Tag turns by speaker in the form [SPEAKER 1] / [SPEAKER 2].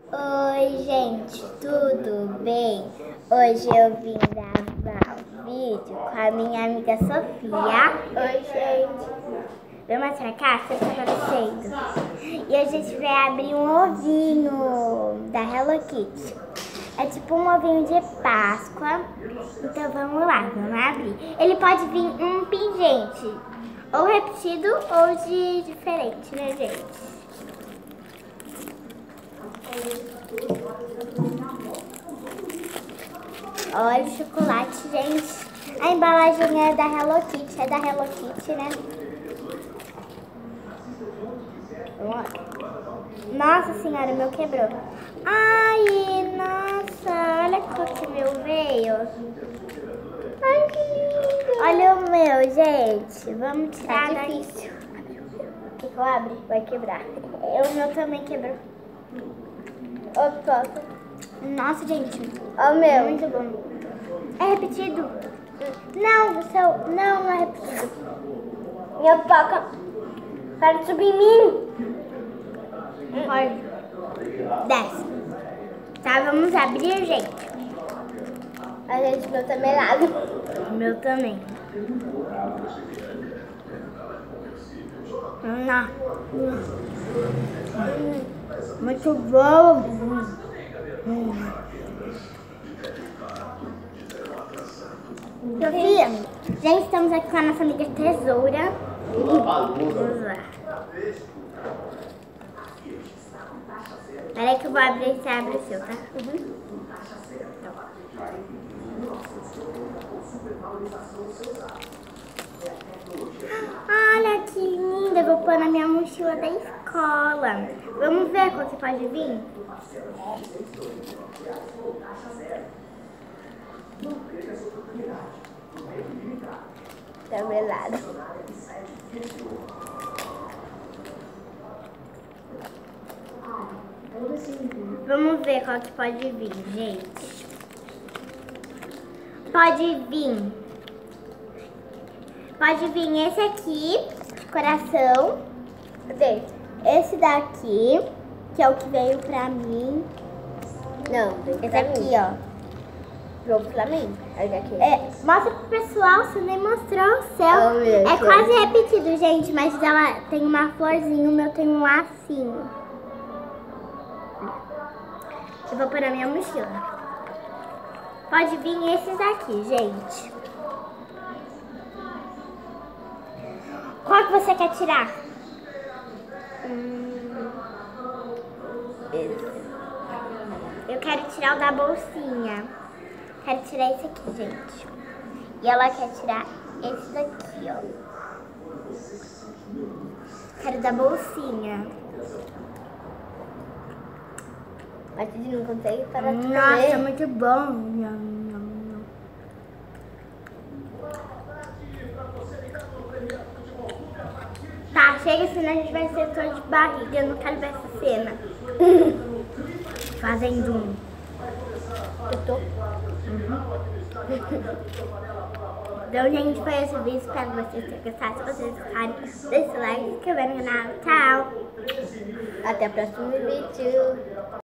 [SPEAKER 1] Oi, gente, tudo bem? Hoje eu vim gravar um vídeo com a minha amiga Sofia. Oi, gente. Vamos pra cá, o que tá acontecendo? E a gente vai abrir um ovinho da Hello Kitty. É tipo um ovinho de Páscoa. Então vamos lá, vamos abrir. Ele pode vir um pingente, ou repetido ou de diferente, né, gente? Olha o chocolate, gente. A embalagem é da Hello Kitty, né? Nossa senhora, o meu quebrou. Ai, nossa, olha qual que o meu veio. Ai, que lindo. Olha o meu, gente. Vamos tirar daí. Difícil. O que eu abro? Vai quebrar. O meu também quebrou. Opa. Nossa, gente. Olha o meu. Muito bom. É repetido? Não, o seu... Não é repetido. Minha boca. Para de subir em mim. Pode. Desce. Tá, vamos abrir, gente. A gente, meu também é lado. O meu também. Não. Muito bom. Sofia, já estamos aqui com a nossa amiga Tesoura. Vamos lá. Peraí que eu vou abrir e você abre o seu, tá? Olha que linda, eu vou pôr na minha mochila da escola. Vamos ver qual que pode vir? Tá melado. Vamos ver qual que pode vir, gente. Pode vir esse aqui, de coração. Cadê? Esse daqui, que é o que veio pra mim. Não, esse aqui, ó. Pro Flamengo. Mostra pro pessoal, você nem mostrou o seu. É quase repetido, gente, mas ela tem uma florzinha, o meu tem um lacinho. Eu vou pôr na minha mochila. Pode vir esses aqui, gente. Qual que você quer tirar? Eu quero tirar o da bolsinha. Quero tirar esse aqui, gente. E ela quer tirar esse daqui, ó. Quero da bolsinha. Mas a gente não consegue parar de comer. Nossa, muito bom. Tá, chega, senão a gente vai ser dor de barriga. Eu não quero ver essa cena. Fazendo um. Eu tô. Então, gente, foi esse vídeo. Espero que vocês tenham gostado. Se vocês gostarem, deixa o like, se inscreva no canal. Tchau. Até o próximo vídeo.